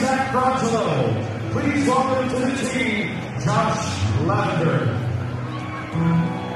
Zach Frangelo. Please welcome to the team, Josh Lavender.